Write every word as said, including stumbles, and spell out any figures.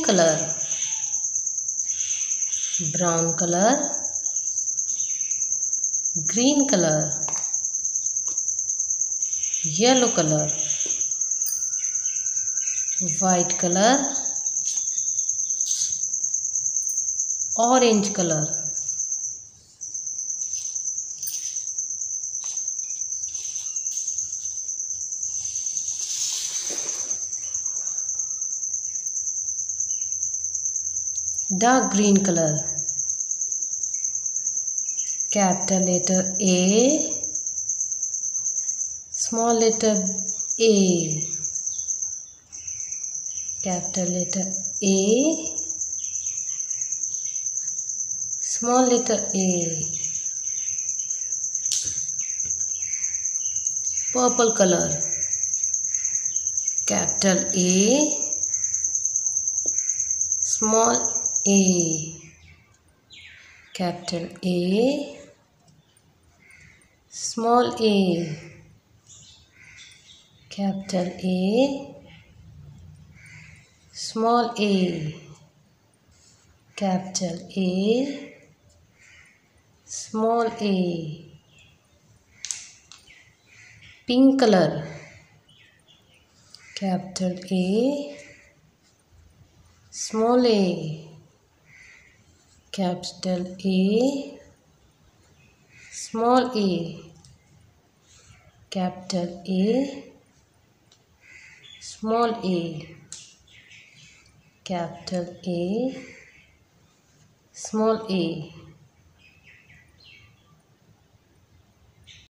color, brown color, green color, yellow color, white color, orange color, dark green color, capital letter A, small letter A, capital letter A, small letter A, purple color, capital A, small a, capital A, small a, capital A, small a, capital A, small a, pink color, capital A, small a, capital A, small a, capital A, small a, capital A, small a.